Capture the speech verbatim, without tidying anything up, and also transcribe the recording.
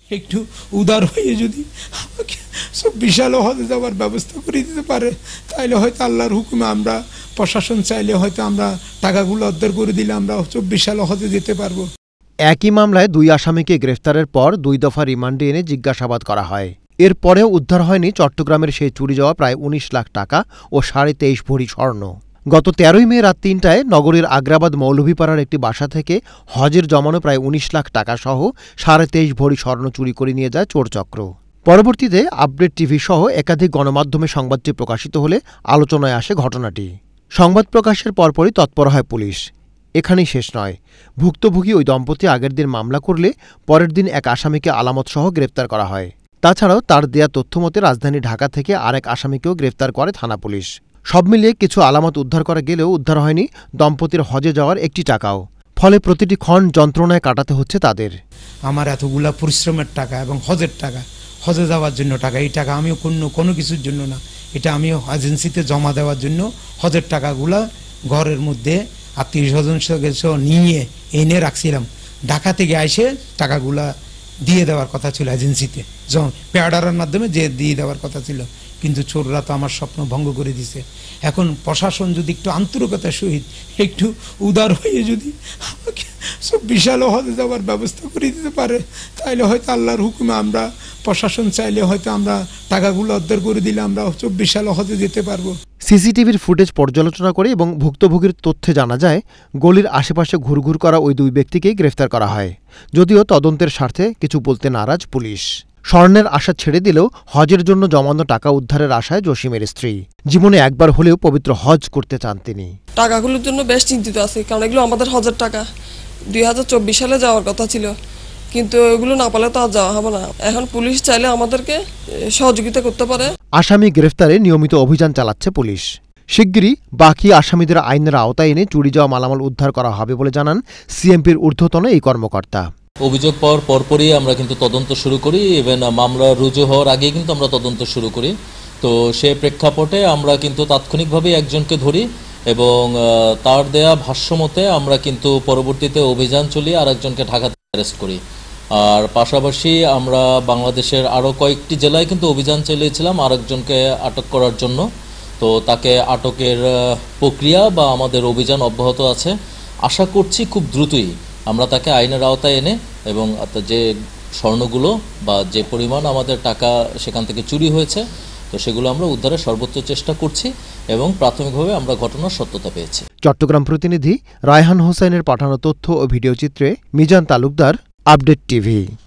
একটু উদার হয়ে যদি আমাকে চব্বিশ সালে হজে যাওয়ার ব্যবস্থা করে দিতে পারে, তাইলে হয়তো আল্লাহর হুকুমে আমরা প্রশাসন চাইলে হয়তো আমরা টাকাগুলো উদ্ধার করে দিলে আমরা চব্বিশ সালে হজে যেতে পারবো। একই মামলায় দুই আসামিকে গ্রেফতারের পর দুই দফা রিমান্ডে এনে জিজ্ঞাসাবাদ করা হয়। এরপরেও উদ্ধার হয়নি চট্টগ্রামের সেই চুরি যাওয়া প্রায় উনিশ লাখ টাকা ও সাড়ে তেইশ ভরি স্বর্ণ। গত তেরোই মে রাত তিনটায় নগরীর আগ্রাবাদ মৌলভীপাড়ার একটি বাসা থেকে হজের জমানো প্রায় উনিশ লাখ টাকা সহ সাড়ে তেইশ ভরি স্বর্ণ চুরি করে নিয়ে যায় চোরচক্র। পরবর্তীতে আপডেট টিভি সহ একাধিক গণমাধ্যমে সংবাদটি প্রকাশিত হলে আলোচনায় আসে ঘটনাটি। সংবাদ প্রকাশের পরপরই তৎপর হয় পুলিশ। এখানেই শেষ নয়, ভুক্তভোগী ওই দম্পতি আগের দিন মামলা করলে পরের দিন এক আসামিকে আলামত সহ গ্রেফতার করা হয়। তাছাড়াও তার দেয়া তথ্যমতে রাজধানী ঢাকা থেকে আরেক আসামিকেও গ্রেফতার করে থানা পুলিশ। সব মিলিয়ে কিছু আলামত উদ্ধার করা গেলেও উদ্ধার হয়নি দম্পতির হজে যাওয়ার একটি টাকাও। ফলে প্রতিটি ক্ষণ যন্ত্রণায় কাটাতে হচ্ছে তাদের। আমার এতগুলা পরিশ্রমের টাকা এবং হজের টাকা, হজে যাওয়ার জন্য টাকা, এই টাকা আমিও কোনো কোনো কিছুর জন্য না, এটা আমিও এজেন্সিতে জমা দেওয়ার জন্য হজের টাকাগুলা ঘরের মধ্যে আত্মীয় স্বজন নিয়ে এনে রাখছিলাম। ঢাকা থেকে এসে টাকাগুলা দিয়ে দেওয়ার কথা ছিল এজেন্সিতে, পেয়াডারের মাধ্যমে যে দিয়ে দেওয়ার কথা ছিল, কিন্তু চোররা তো আমার স্বপ্ন ভঙ্গ করে দিছে। এখন প্রশাসন যদি একটু আন্তরিকতার সহিত একটু উদার হয়ে যদি আমাকে চব্বিশ সালে হজে যাওয়ার ব্যবস্থা করে দিতে পারে, তাইলে হয়তো আল্লাহর হুকুমে আমরা প্রশাসন চাইলে হয়তো আমরা টাকাগুলো উদ্ধার করে দিলে আমরা চব্বিশ সালে হজে যেতে পারবো। সিসিটিভির ফুটেজ পর্যালোচনা করে এবং ভুক্তভোগীর তথ্যে জানা যায়, গলির আশেপাশে ঘুরঘুর করা ওই দুই ব্যক্তিকেই গ্রেফতার করা হয়। যদিও তদন্তের স্বার্থে কিছু বলতে নারাজ পুলিশ। স্বর্ণের আশা ছেড়ে দিলেও হজের জন্য জমানো টাকা উদ্ধারের আশায় জসিমের স্ত্রী। জীবনে একবার হলেও পবিত্র হজ করতে চান তিনি। টাকাগুলোর জন্য বেশ চিন্তিত আছি, কারণ এগুলো আমাদের হজের টাকা, দুই হাজার চব্বিশ সালে যাওয়ার কথা ছিল, কিন্তু এগুলো না পালে তো আর যাওয়া হবে না। এখন পুলিশ চাইলে আমাদেরকে সহযোগিতা করতে পারে। আসামি গ্রেফতারে নিয়মিত অভিযান চালাচ্ছে পুলিশ। শিগগিরই বাকি আসামিদের আইনের আওতায় এনে চুরি যাওয়া মালামাল উদ্ধার করা হবে বলে জানান সিএমপির ঊর্ধ্বতন এই কর্মকর্তা। অভিযোগ পাওয়ার পরপরই আমরা কিন্তু তদন্ত শুরু করি, ইভেন মামলা রুজু হওয়ার আগেই কিন্তু আমরা তদন্ত শুরু করি। তো সে প্রেক্ষাপটে আমরা কিন্তু তাৎক্ষণিকভাবেই একজনকে ধরি এবং তার দেয়া ভাষ্যমতে আমরা কিন্তু পরবর্তীতে অভিযান চালিয়ে আর একজনকে ঢাকাতে অ্যারেস্ট করি। আর পাশাপাশি আমরা বাংলাদেশের আরও কয়েকটি জেলায় কিন্তু অভিযান চালিয়েছিলাম আরেকজনকে আটক করার জন্য। তো তাকে আটকের প্রক্রিয়া বা আমাদের অভিযান অব্যাহত আছে। আশা করছি খুব দ্রুতই আমরা তাকে আইনের আওতায় এনে এবং যে স্বর্ণগুলো বা যে পরিমাণ আমাদের টাকা সেখান থেকে চুরি হয়েছে, তো সেগুলো আমরা উদ্ধারের সর্বোচ্চ চেষ্টা করছি এবং প্রাথমিকভাবে আমরা ঘটনার সত্যতা পেয়েছি। চট্টগ্রাম প্রতিনিধি রায়হান হোসেনের পাঠানো তথ্য ও ভিডিওচিত্রে মিজান তালুকদার, আপডেট টিভি।